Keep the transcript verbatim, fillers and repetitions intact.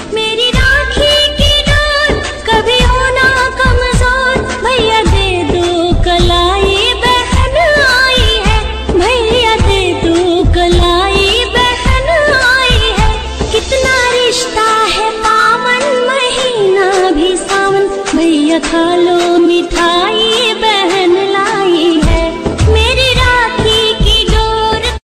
मेरी राखी की डोर कभी होना कमजोर, भैया दे दो कलाई बहन आई है, भैया दे दो कलाई बहन आई है। कितना रिश्ता है पावन, महीना भी सावन, भैया खा लो मिठाई